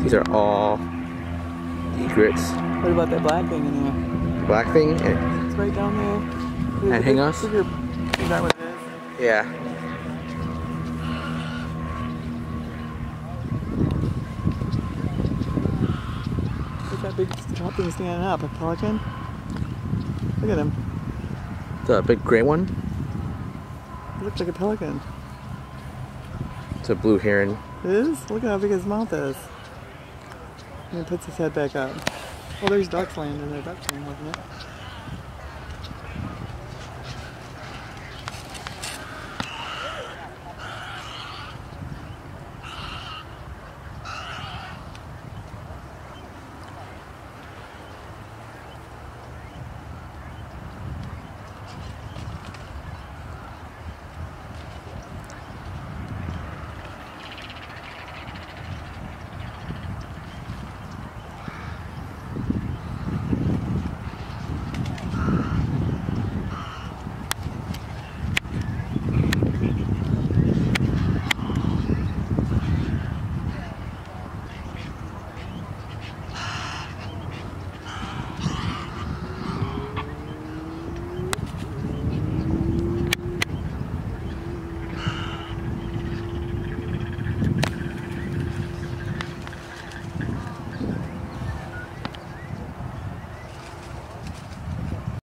These are all egrets. What about that black thing in there? Black thing? It's right down there. And hang us? Is that what it is? Yeah. Look at that big thing standing up, a pelican. Look at him. The big gray one? It looks like a pelican. It's a blue heron. It is? Look at how big his mouth is. And he puts his head back up. Well, there's ducks laying in there. Ducks laying, wasn't it?